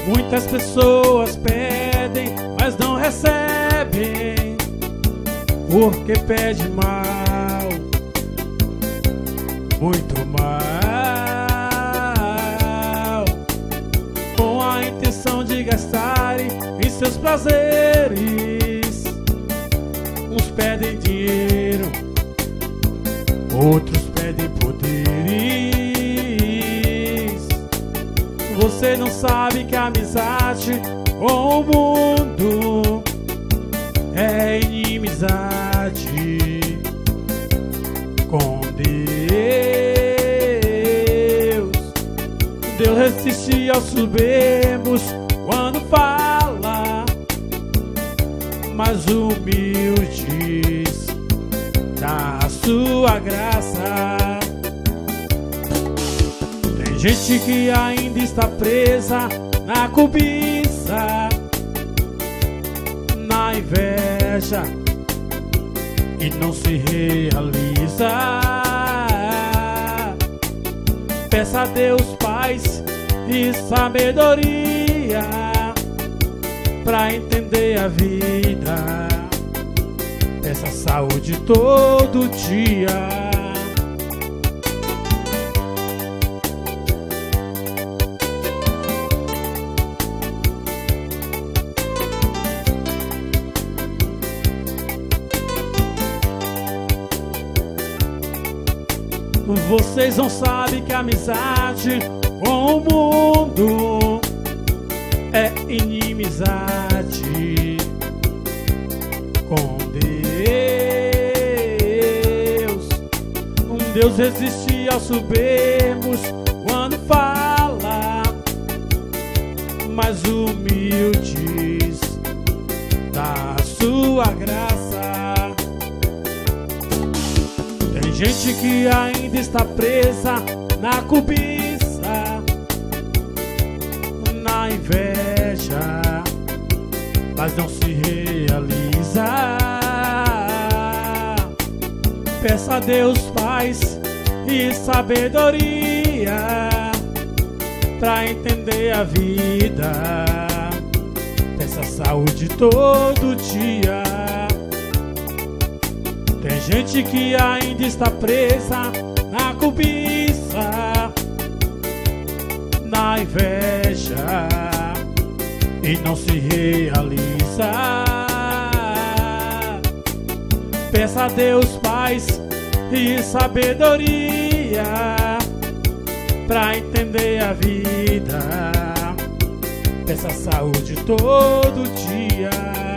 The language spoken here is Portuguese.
Muitas pessoas pedem, mas não recebem, porque pede mal, muito mal, com a intenção de gastarem em seus prazeres. Uns pedem dinheiro, outros pedem poderes. Você não sabe que a amizade com o mundo é inimizade com Deus. Deus resiste aos soberbos quando fala, mas humildes dá a sua graça. Tem gente que ainda está presa na cobiça, na inveja, e não se realiza. Peça a Deus paz e sabedoria pra entender a vida. Peça saúde todo dia. Vocês não sabem que a amizade com o mundo é inimizade com Deus. Deus resiste aos soberbos quando fala, mas humildes dá a sua graça. Tem gente que ainda está presa na cobiça, na inveja, mas não se realiza. Peça a Deus paz e sabedoria pra entender a vida. Peça saúde todo dia. Tem gente que ainda está presa na cobiça, na inveja, e não se realiza. Peça a Deus paz e sabedoria pra entender a vida. Peça saúde todo dia.